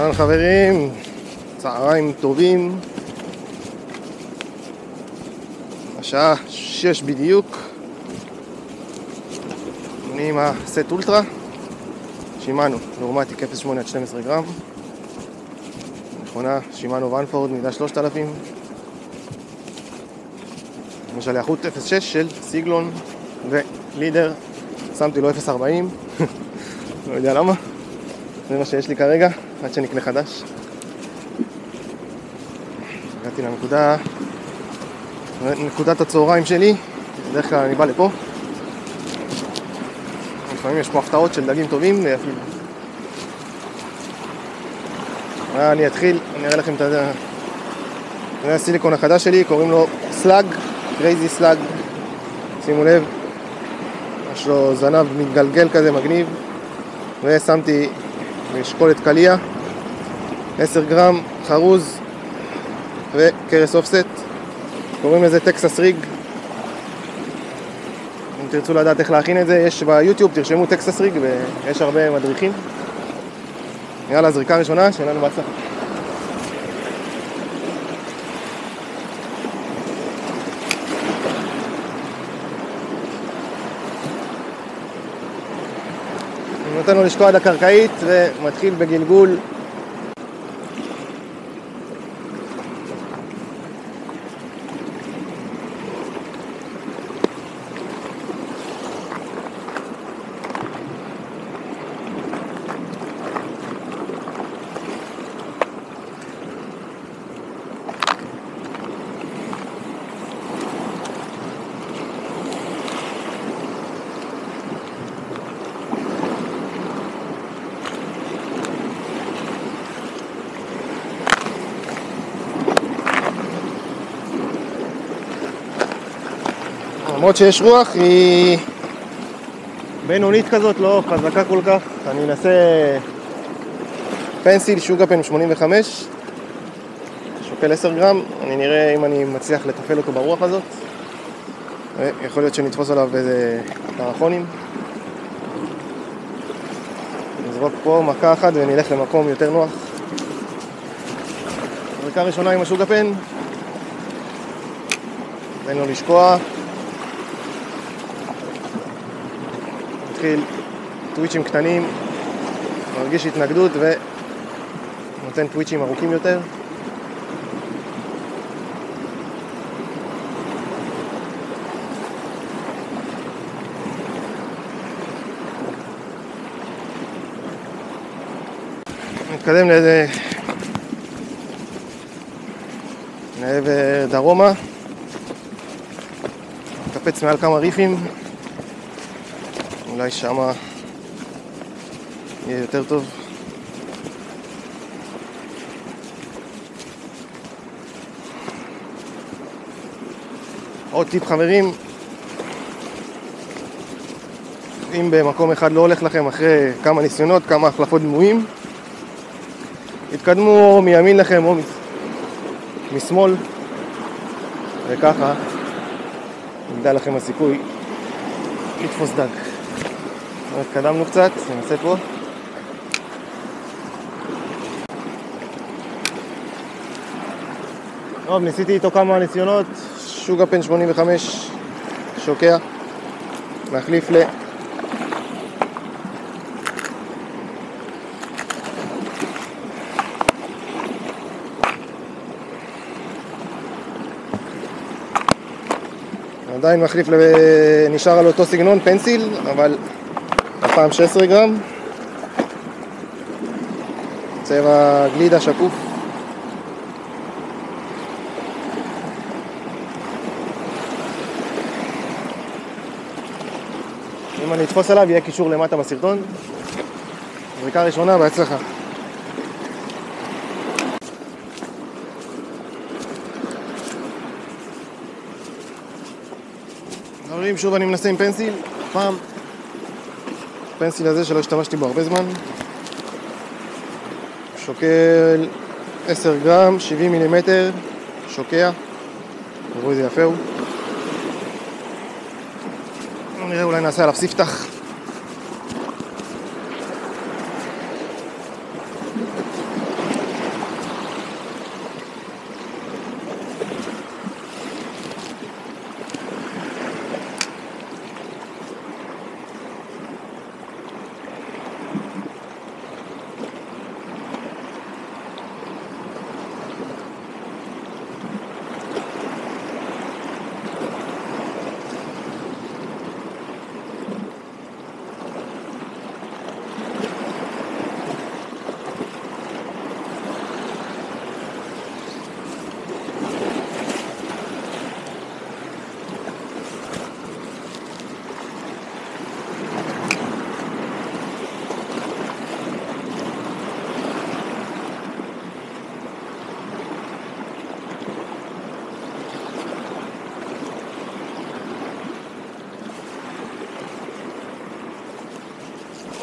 אהלן חברים, צהריים טובים. השעה 6 בדיוק. אני עם הסט אולטרה שימאנו, נורמטיק 0.8 עד 12 גרם. מכונה שימאנו ונפורד, מידה 3000. למשל איכות 0.6 של סיגלון ולידר. שמתי לו 0.40. לא יודע למה. זה מה שיש לי כרגע, עד שנקנה חדש. הגעתי לנקודת הצהריים שלי. בדרך כלל אני בא לפה. לפעמים יש פה הפתעות של דגים טובים. אני אתחיל, אני אראה לכם את זה. זה הסיליקון החדש שלי, קוראים לו סלאג, קרייזי סלאג. שימו לב, יש לו זנב מתגלגל כזה מגניב. ושמתי משקולת קליה, 10 גרם, חרוז וקרס אופסט. קוראים לזה טקסס ריג. אם תרצו לדעת איך להכין את זה, יש ביוטיוב, תרשמו טקסס ריג ויש הרבה מדריכים. יאללה, זריקה ראשונה, שיהיה לנו בהצלחה. נותן לו לשקוע עד הקרקעית ומתחיל בגלגול. למרות שיש רוח, היא בינונית כזאת, לא חזקה כל כך. אני אנסה פנסיל שוגה-פן 85, שוקל 10 גרם. אני נראה אם אני מצליח לתפעל אותו ברוח הזאת. יכול להיות שנתפוס עליו איזה קרחונים. נזרוק פה מכה אחת ונלך למקום יותר נוח. זריקה ראשונה עם השוגה-פן. תן לו לשקוע. מתחיל טוויצ'ים קטנים, מרגיש התנגדות ונותן טוויצ'ים ארוכים יותר. נתקדם לעבר דרומה. נקפץ מעל כמה ריפים. אולי שמה יהיה יותר טוב. עוד טיפ חברים, אם במקום אחד לא הולך לכם אחרי כמה ניסיונות, כמה החלפות דמויים, התקדמו מימין לכם או משמאל, וככה יגדל לכם הסיכוי לתפוס דג. התקדמנו קצת, ננסה פה. טוב, ניסיתי איתו כמה ניסיונות. שוגה-פן 85 שוקע. להחליף עדיין מחליף נשאר על אותו סגנון, פנסיל, אבל הפעם 16 גרם. צבע גלידה שקוף. אם אני אתפוס עליו יהיה קישור למטה בסרטון. זריקה ראשונה, בהצלחה. חברים, שוב אני מנסה עם פנסיל. הפעם הפנסיל הזה שלא השתמשתי בו הרבה זמן. שוקל 10 גרם, 70 מילימטר, שוקע. תראו איזה יפה הוא. נראה, אולי נעשה עליו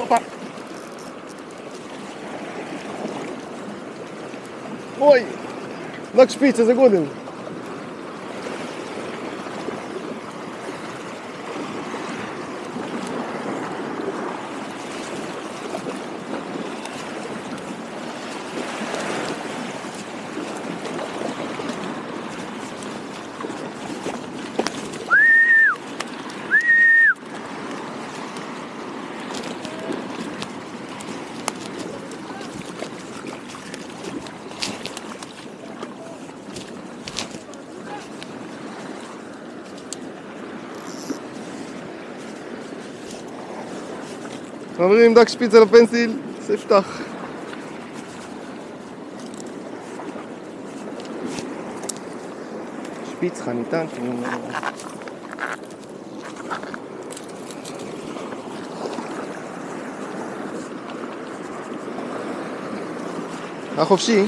הופה. אוי, דק שפיץ, איזה גודל. חברים, דק שפיץ על הפנסיל, ספתח. שפיץ חניתן, החופשי.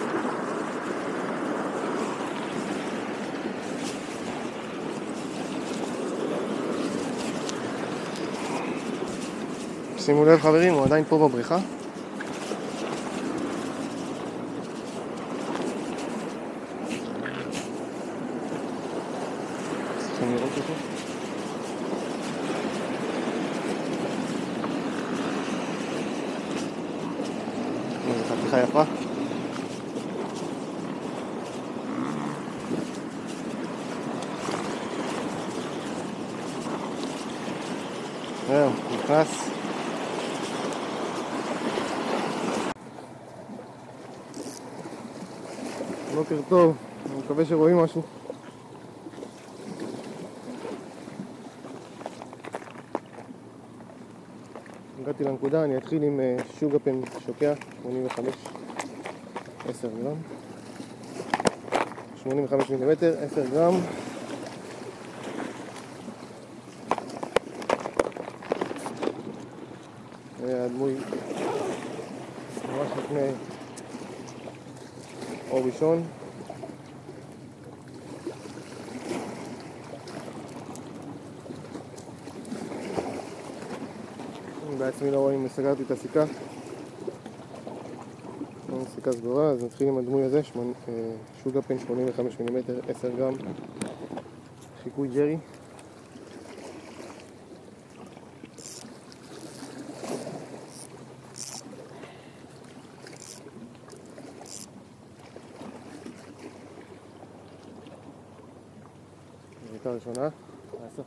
שימו לב חברים, הוא עדיין פה בבריכה. צריכים לראות אותו. זו חתיכה יפה. זהו, נכנס. בוקר טוב, אני מקווה שרואים משהו. הגעתי לנקודה, אני אתחיל עם שוגפן שוקע, 85, 10 גרם. 85 מילימטר, 10 גרם. הדמוי ממש לפני אור ראשון. בעצמי לא רואים אם סגרתי את הסיכה. סיכה סגורה, אז נתחיל עם הדמוי הזה, שוגפן 85 מילימטר, 10 גרם, חיקוי ג'רי. זריקה ראשונה, נעשה.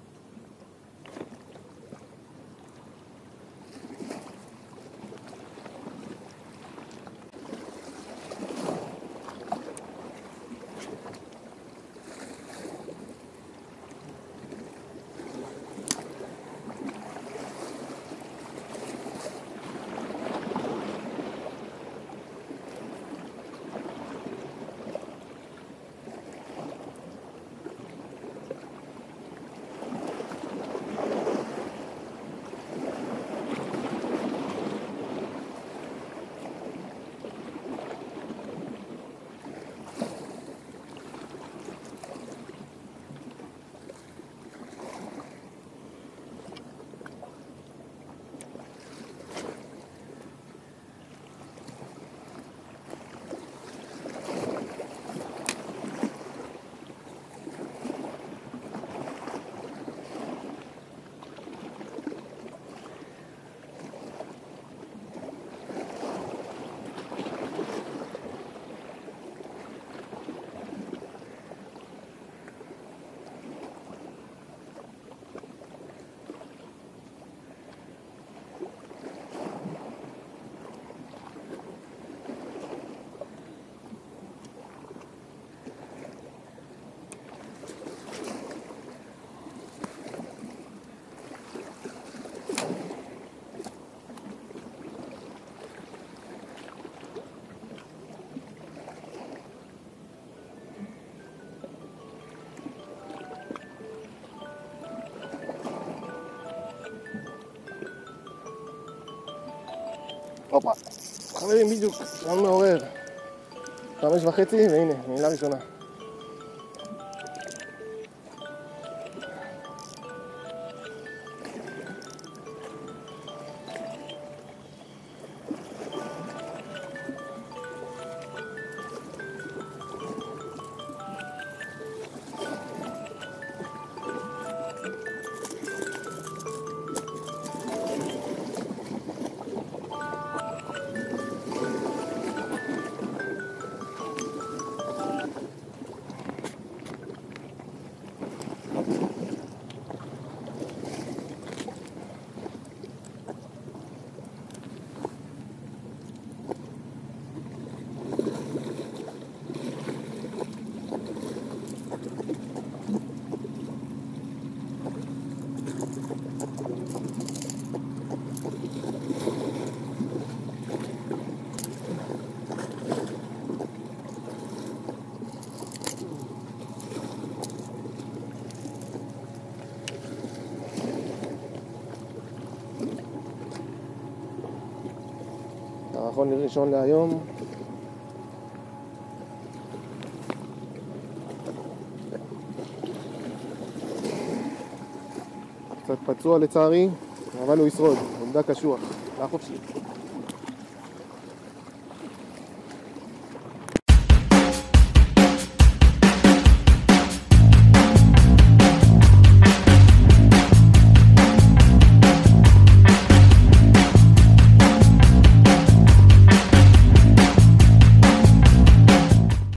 הופה, חברים, בדיוק, שעון מעורר 5:30, והנה, מילה ראשונה. מערכון ראשון להיום. קצת פצוע לצערי, אבל הוא ישרוד, עמדה קשוח, לחופשי.